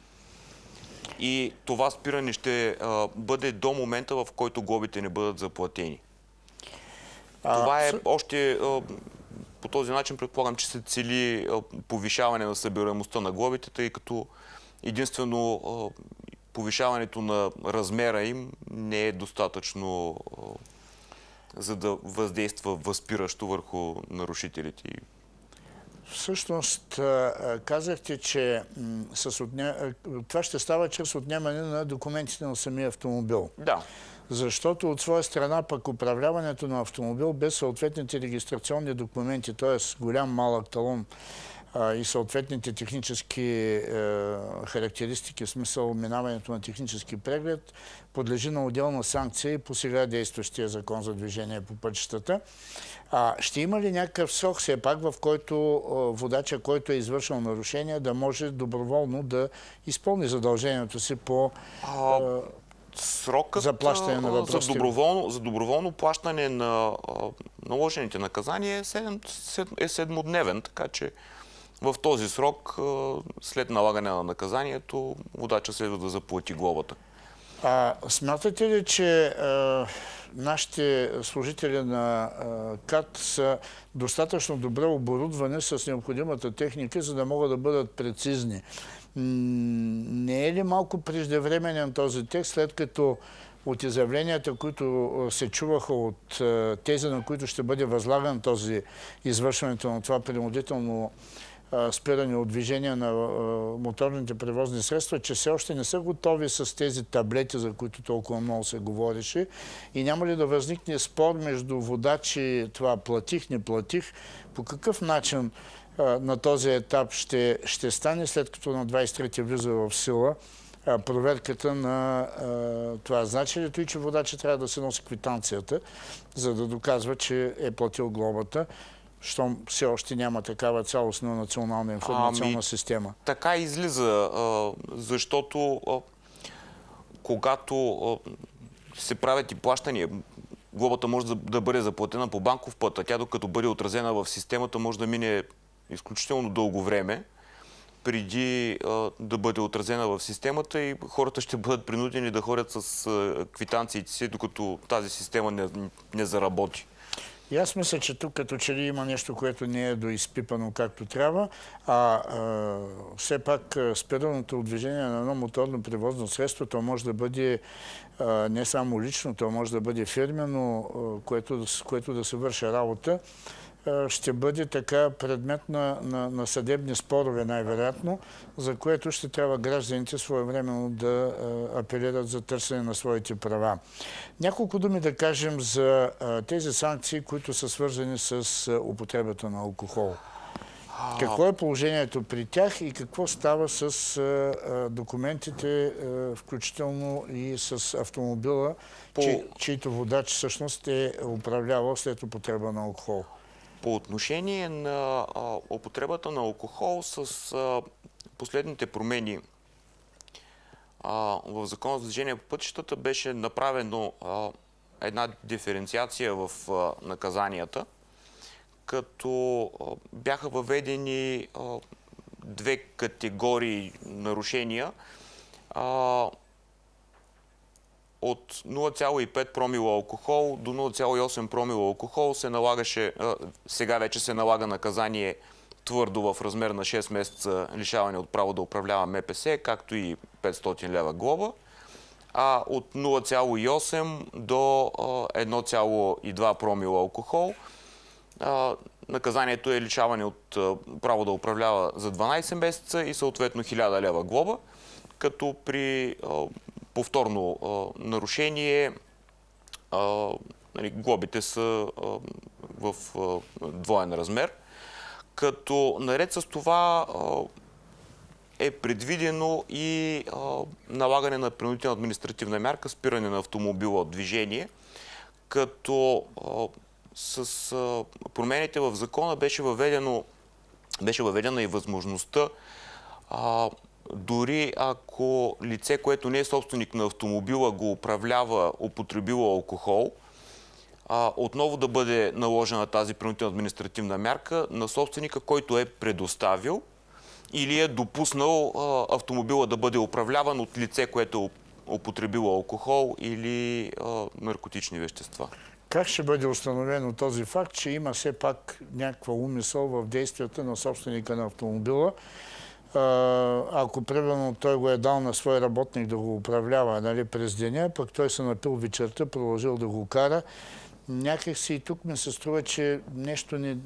Speaker 3: И това спиране ще а, бъде до момента, в който глобите не бъдат заплатени. А, това е с... още... А, по този начин предполагам, че се цели а, повишаване на събираемостта на глобите, тъй като единствено а, повишаването на размера им не е достатъчно, за да въздейства възпиращо върху нарушителите.
Speaker 1: Всъщност, казахте, че с отня... това ще става чрез отнемане на документите на самия автомобил.
Speaker 3: Да.
Speaker 1: Защото от своя страна пък управляването на автомобил без съответните регистрационни документи, т.е. голям малък талон а, и съответните технически е, характеристики, в смисъл минаването на технически преглед, подлежи на отделна санкция и по сега действащия закон за движение по пътищата. А ще има ли някакъв срок все пак, в който а, водача, който е извършил нарушение, да може доброволно да изпълни задължението си по... А,
Speaker 3: Срокът
Speaker 1: за, плащане на
Speaker 3: за, доброволно, за доброволно плащане на а, наложените наказания е, седем, е седмодневен, така че в този срок, а, след налагане на наказанието, водача следва да заплати глобата.
Speaker 1: А смятате ли, че а, нашите служители на а, КАТ са достатъчно добре оборудвани с необходимата техника, за да могат да бъдат прецизни? Не е ли малко преждевременен този текст, след като от изявленията, които се чуваха от тези, на които ще бъде възлаган този извършването на това принудително спиране от движение на моторните превозни средства, че все още не са готови с тези таблети, за които толкова много се говореше, и няма ли да възникне спор между водачи, това платих, не платих, по какъв начин на този етап ще, ще стане, след като на двадесет и трети влиза в сила а, проверката на а, това. Значи ли, и че водача трябва да се носи квитанцията, за да доказва, че е платил глобата, щом все още няма такава цялостна национална информационна ами, система?
Speaker 3: Така излиза, а, защото а, когато а, се правят и плащания, глобата може да, да бъде заплатена по банков път, а тя докато бъде отразена в системата, може да мине изключително дълго време, преди а, да бъде отразена в системата, и хората ще бъдат принудени да ходят с а, квитанциите си, докато тази система не, не заработи.
Speaker 1: И аз мисля, че тук като че ли има нещо, което не е доизпипано както трябва, а, а все пак спираното движение на едно моторно превозно средство, то може да бъде а, не само лично, то може да бъде фирмено, а, което, което да се върши работа, ще бъде така предмет на, на, на съдебни спорове най-вероятно, за което ще трябва гражданите своевременно да а, апелират за търсене на своите права. Няколко думи да кажем за а, тези санкции, които са свързани с а, употребата на алкохол. Какво е положението при тях и какво става с а, а, документите, а, включително и с автомобила, По... чи, чийто водач всъщност е управлявал след употреба на алкохол?
Speaker 3: По отношение на а, употребата на алкохол, с а, последните промени а, в Закона за движение по пътищата беше направено а, една диференциация в а, наказанията, като а, бяха въведени а, две категории нарушения. А, от нула цяло и пет промила алкохол до нула цяло и осем промила алкохол се налагаше, а, сега вече се налага наказание твърдо в размер на шест месеца лишаване от право да управлява М П С, както и петстотин лева глоба. А от нула цяло и осем до а, едно цяло и два промила алкохол а, наказанието е лишаване от а, право да управлява за дванадесет месеца и съответно хиляда лева глоба, като при а, повторно а, нарушение а, нали, глобите са а, в а, двоен размер. Като наред с това а, е предвидено и а, налагане на принудителна административна мярка, спиране на автомобила от движение, като а, с а, промените в закона беше, въведено, беше въведена и възможността а, дори ако лице, което не е собственик на автомобила, го управлява, употребило алкохол, а, отново да бъде наложена тази принудителна административна мярка на собственика, който е предоставил или е допуснал а, автомобила да бъде управляван от лице, което е употребило алкохол или а, наркотични вещества.
Speaker 1: Как ще бъде установено този факт, че има все пак някаква умисъл в действията на собственика на автомобила ако примерно той го е дал на свой работник да го управлява, нали, през деня, пък той се напил вечерта, продължил да го кара, някак си и тук ми се струва, че нещо не...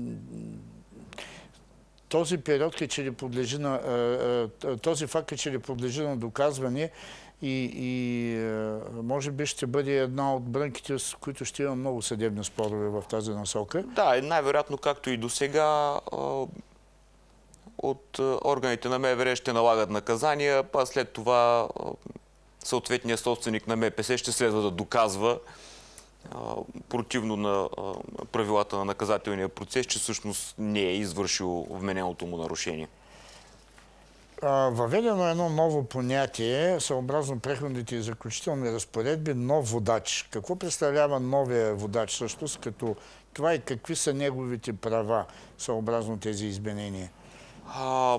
Speaker 1: Този период, че ли подлежи на... Този факт, че ли подлежи на доказване и, и може би ще бъде една от брънките, с които ще има много съдебни спорове в тази насока.
Speaker 3: Да, най-вероятно, както и до сега, от органите на МВР ще налагат наказания, а след това съответният собственик на МПС ще следва да доказва противно на правилата на наказателния процес, че всъщност не е извършил вмененото му нарушение.
Speaker 1: Въведено е едно ново понятие, съобразно преходните и заключителни разпоредби, нов водач. Какво представлява новия водач всъщност като това и какви са неговите права, съобразно тези изменения?
Speaker 3: А,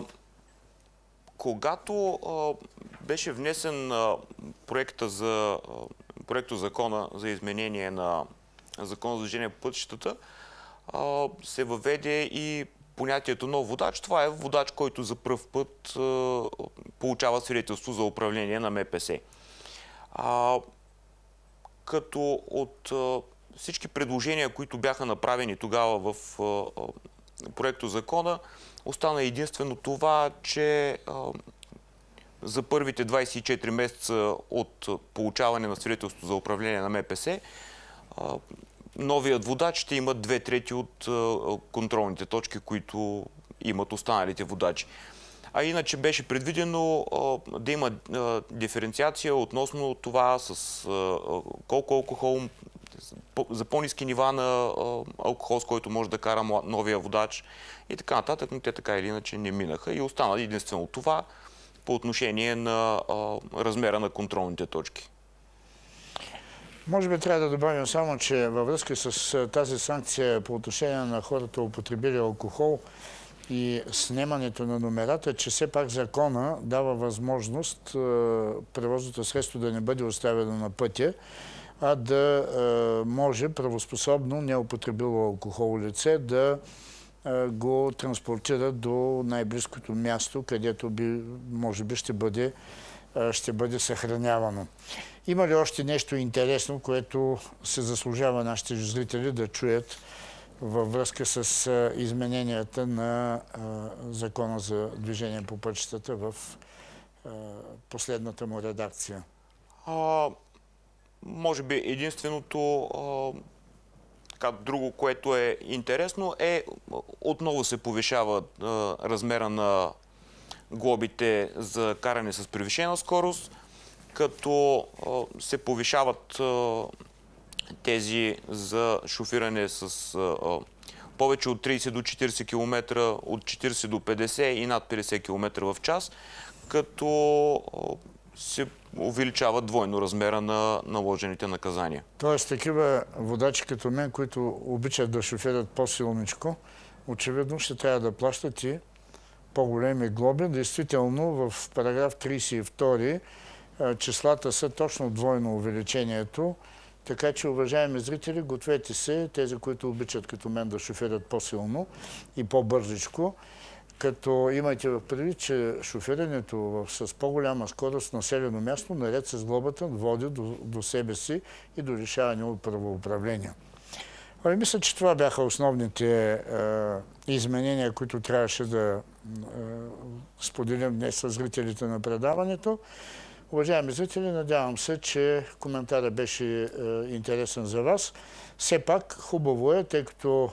Speaker 3: когато а, беше внесен а, проекта за а, проекто закона за изменение на закона за движение по пътищата, а, се въведе и понятието нов водач. Това е водач, който за пръв път а, получава свидетелство за управление на МПС. А, като от а, всички предложения, които бяха направени тогава в а, проекто закона, остана единствено това, че а, за първите двадесет и четири месеца от получаване на свидетелство за управление на МПС, а, новият водач ще има две трети от а, контролните точки, които имат останалите водачи. А иначе беше предвидено а, да има а, диференциация относно това с а, колко алкохол, за по-ниски нива на а, алкохол, с който може да кара новия водач и така нататък, но те така или иначе не минаха и остана единствено това по отношение на а, размера на контролните точки.
Speaker 1: Може би трябва да добавим само, че във връзка с тази санкция по отношение на хората, употребили алкохол и снемането на номерата, че все пак закона дава възможност превозното средство да не бъде оставено на пътя, а да може правоспособно неупотребило алкохол лице да го транспортира до най-близкото място, където би, може би ще бъде, ще бъде съхранявано. Има ли още нещо интересно, което се заслужава нашите зрители да чуят във връзка с измененията на Закона за движение по пътищата в последната му редакция?
Speaker 3: А, може би единственото а, друго, което е интересно, е отново се повишава а, размера на глобите за каране с превишена скорост, като а, се повишават а, тези за шофиране с а, повече от тридесет до четиридесет километра, от четиридесет до петдесет и над петдесет километра в час, като а, се увеличава двойно размера на наложените наказания.
Speaker 1: Тоест такива водачи като мен, които обичат да шофират по-силничко, очевидно ще трябва да плащат и по-големи глоби. Действително в параграф тридесет и втори числата са точно двойно увеличението, така че, уважаеми зрители, гответе се, тези, които обичат като мен да шофират по-силно и по-бързичко, като имайте в предвид, че шофирането с по-голяма скорост в населено място, наред с глобата, води до, до себе си и до лишаване от правоуправление. Ами, мисля, че това бяха основните е, изменения, които трябваше да е, споделим днес с зрителите на предаването. Уважаеми зрители, надявам се, че коментарът беше е, интересен за вас. Все пак хубаво е, тъй като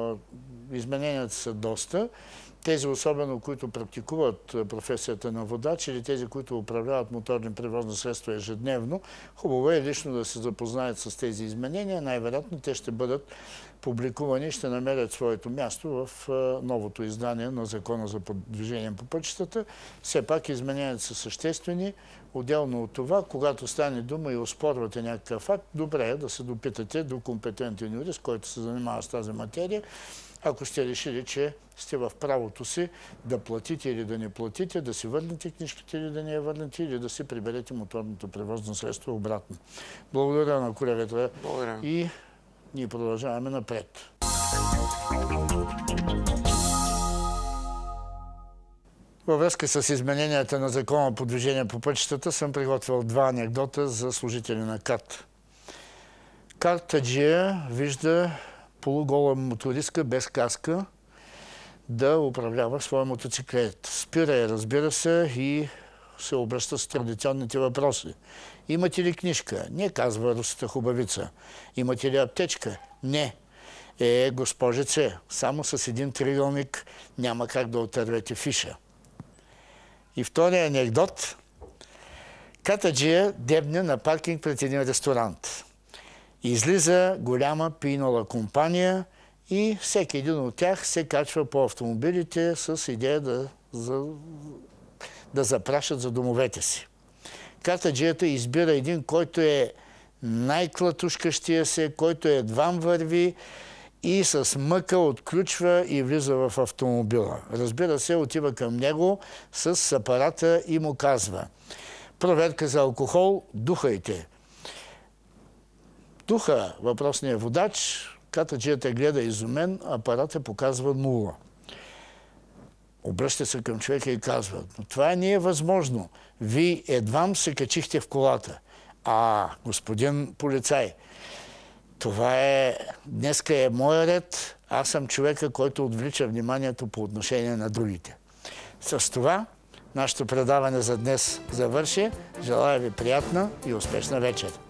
Speaker 1: е, измененията са доста. Тези, особено които практикуват професията на водач или тези, които управляват моторни превозни средства ежедневно, хубаво е лично да се запознаят с тези изменения. Най-вероятно те ще бъдат публикувани и ще намерят своето място в новото издание на Закона за движение по пътищата. Все пак измененията са съществени. Отделно от това, когато стане дума и оспорвате някакъв факт, добре е да се допитате до компетентен юрист, който се занимава с тази материя, ако сте решили, че сте в правото си да платите или да не платите, да си върнете книжката или да не я върнете, или да си приберете моторното превозно средство обратно. Благодаря на колегата.
Speaker 3: Благодаря.
Speaker 1: И ние продължаваме напред. Във връзка с измененията на закона по движение по пътищата съм приготвил два анекдота за служители на КАТ. Картаджия вижда полугола мотористка без каска да управлява своя мотоциклет. Спира я, разбира се, и се обръща с традиционните въпроси. Имате ли книжка? Не, казва русата хубавица. Имате ли аптечка? Не. Е, госпожице, само с един триъгълник няма как да отървете фиша. И втория анекдот. Катаджия дебне на паркинг пред един ресторант. Излиза голяма пийнала компания и всеки един от тях се качва по автомобилите с идея да, за, да запрашат за домовете си. Катаджията избира един, който е най-клатушкащия се, който едвам върви и с мъка отключва и влиза в автомобила. Разбира се, отива към него с апарата и му казва: проверка за алкохол, духайте. Духа въпросния водач, катаджията гледа изумен, апаратът показва нула. Обръща се към човека и казва: но това не е възможно. Вие едвам се качихте в колата. А, господин полицай, това е... Днеска е моя ред. Аз съм човека, който отвлича вниманието по отношение на другите. С това нашето предаване за днес завърши. Желая ви приятна и успешна вечер.